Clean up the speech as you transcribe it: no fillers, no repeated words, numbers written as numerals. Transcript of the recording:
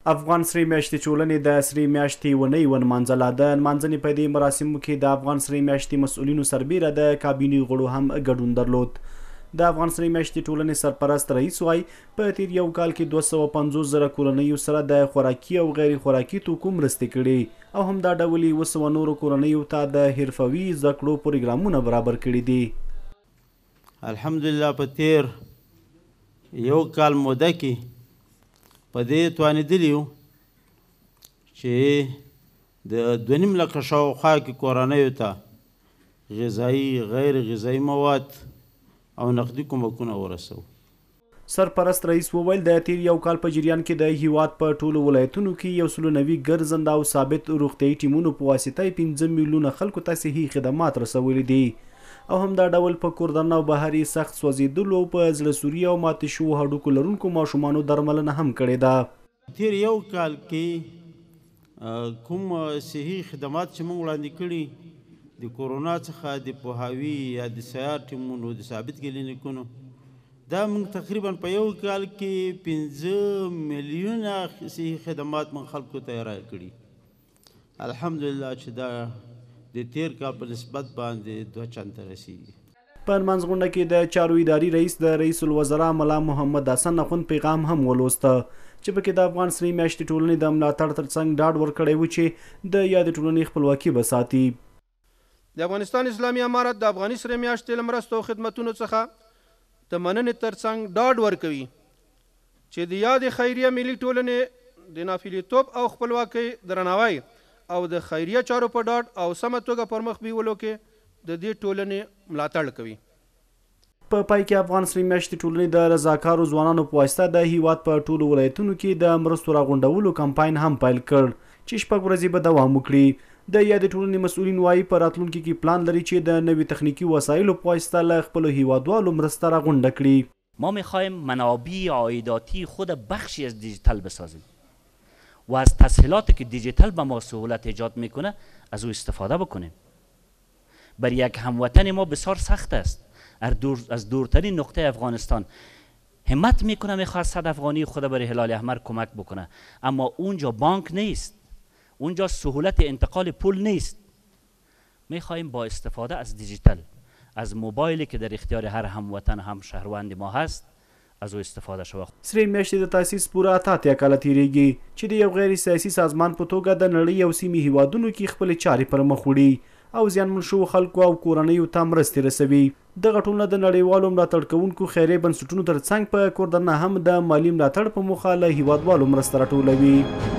افغان سرې میاشتې ټولنې د سرې میاشتې ونې ونمانځله. د نمانځنې په دې مراسمو کې د افغان سرې میاشتې مسؤلینو سربیره د کابینې غړو هم ګډون درلود. د افغان سرې میاشتې ټولنې سرپرست رئیس وایي په تیر یو کال کې 250,000 کورنیو سره د خوراکي او غیر خوراکي توکو مرستې کړي او همدا ډول 200 نورو کورنیو ته د حرفوي زده کړو پروګرامونه برابر کړي دي. الحمدلله په تیر یو کال موده کې په دې توانېدلي یو چې د 2.5 لکه شاوخوا کې کورنیو ته غذایي غیر غذایي مواد او نقدي کومکونه ورسوو. سرپرست رئیس وویل د تیر یو کال په جریان کې د هیواد په ټولو ولایتونو کې 190 ګرځنده او ثابت روغتیايي ټیمونو په واسطه 15 میلیونه خلکو ته صحي خدمات رسولي دي او همدا ډول په کوردن او بهري سخت سوځېدلو په زړه سوري او ماتې شوو هډوکو لرونکو ماشومانو درملنه هم کړې ده. تیر یو کال کې کوم صحي خدمات چې موږ وړاندې کړي د کورونا څخه د پوهاوي یا د سیار ټیمونو د ثابت کلینیکونو دا موږ تقریبا په یو کال کې 15 میلیونه صحي خدمات موږ خلکو ته ارائه کړي. الحمدلله چې دا د تیر کال په نسبت باندې 2 چنده رسیږي. په نمانځغونډه کې د چارو اداري رئیس د رئیس الوزرا ملا محمد حسن اخوند پیغام هم ولوسته چې پکې د افغان سرې میاشتې ټولنې د ملاتړ ترڅنګ ډاډ ورکړی و چې د یادې ټولنې خپلواکي به ساتي. د افغانستان اسلامي امارت د افغاني سرې میاشتې له مرستو او خدمتونو څخه د مننې ترڅنګ ډاډ ورکوي چې د یادې خیریه ملي ټولنې د نافلیتوب او خپلواکۍ درناوی او د خیریه چارو په ډاډ او سمه توګه پرمخ بیولو کې د دې ټولنې ملاتړ کوي. په پای کې افغان سرې میاشتې ټولنې د رضاکارو ځوانانو په واسطه د هیواد په ټولو ولایتونو کې د مرستو راغونډولو کمپاین هم پیل کړ چې 6 ورځې به دوام وکړي. د یادې ټولنې مسؤلین وایي په راتلونکي کې پلان لري چې د نوي تخنیکي وسایلو په واسطه له خپلو هیوادوالو مرسته راغونډه کړي. ما میخوایم منابع عایداتی خود بخشی از دیجیتال بسازیم و از تسهیلاتی که دیجیتال به ما سهولت ایجاد میکنه از او استفاده بکنیم. بر یک هموطن ما بسیار سخت است از دورترین نقطه افغانستان همت میکنه میخواد 100 افغانی خود بر هلال احمر کمک بکنه اما اونجا بانک نیست، اونجا سهولت انتقال پول نیست. میخوایم با استفاده از دیجیتال از موبایلی که در اختیار هر هموطن هم شهروند ما هست از او استفاده شوه. سرې میاشتې د تاسیس پوره 8 کاله تیریږي چې د یو غیر سیاسي سازمان په توګه د نړۍ او سیمې هیوادونو کې خپل چارې پر مخ وړي او زیانمن شوو خلکو او کورنیو ته مرستې رسوي. دغه ټولنه د نړیوالو ملاتړ کوونکو خیریه بنسټونو ترڅنګ په کوردن هم د مالي ملاتړ په موخه له هیوادوالو مرسته راټولوي.